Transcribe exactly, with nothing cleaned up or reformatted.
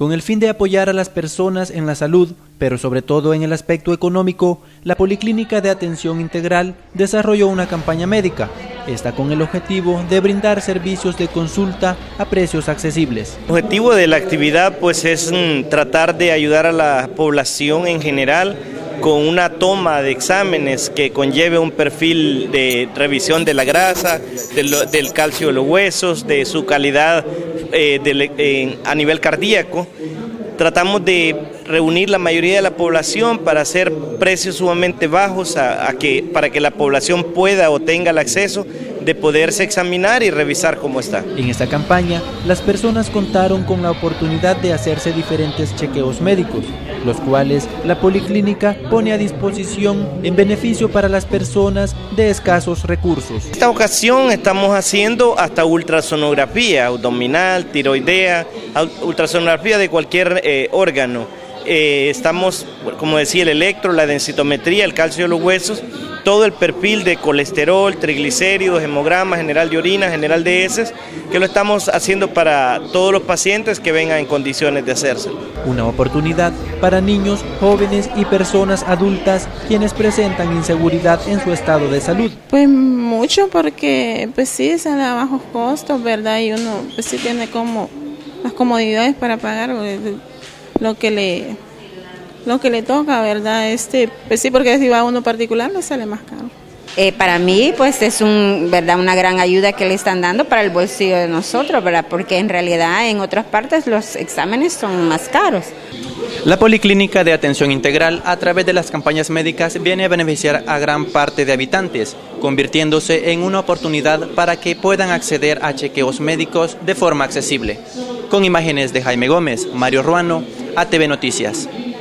Con el fin de apoyar a las personas en la salud, pero sobre todo en el aspecto económico, la Policlínica de Atención Integral desarrolló una campaña médica, esta con el objetivo de brindar servicios de consulta a precios accesibles. El objetivo de la actividad pues es mm, tratar de ayudar a la población en general con una toma de exámenes que conlleve un perfil de revisión de la grasa, del, del calcio de los huesos, de su calidad eh, de, eh, a nivel cardíaco. Tratamos de reunir la mayoría de la población para hacer precios sumamente bajos a, a que, para que la población pueda o tenga el acceso de poderse examinar y revisar cómo está. En esta campaña, las personas contaron con la oportunidad de hacerse diferentes chequeos médicos, los cuales la Policlínica pone a disposición en beneficio para las personas de escasos recursos. En esta ocasión estamos haciendo hasta ultrasonografía abdominal, tiroidea, ultrasonografía de cualquier eh, órgano. Eh, estamos, como decía, el electro, la densitometría, el calcio de los huesos, todo el perfil de colesterol, triglicéridos, hemograma, general de orina, general de heces, que lo estamos haciendo para todos los pacientes que vengan en condiciones de hacérselo. Una oportunidad para niños, jóvenes y personas adultas quienes presentan inseguridad en su estado de salud. Pues mucho, porque pues sí, sale a bajos costos, ¿verdad? Y uno pues sí tiene como las comodidades para pagar lo que le lo que le toca, ¿verdad? Este, pues sí, porque si va a uno particular le sale más caro. Eh, para mí, pues es un, ¿verdad? una gran ayuda que le están dando para el bolsillo de nosotros, ¿verdad? Porque en realidad en otras partes los exámenes son más caros. La Policlínica de Atención Integral, a través de las campañas médicas, viene a beneficiar a gran parte de habitantes, convirtiéndose en una oportunidad para que puedan acceder a chequeos médicos de forma accesible. Con imágenes de Jaime Gómez, Mario Ruano, A T V Noticias.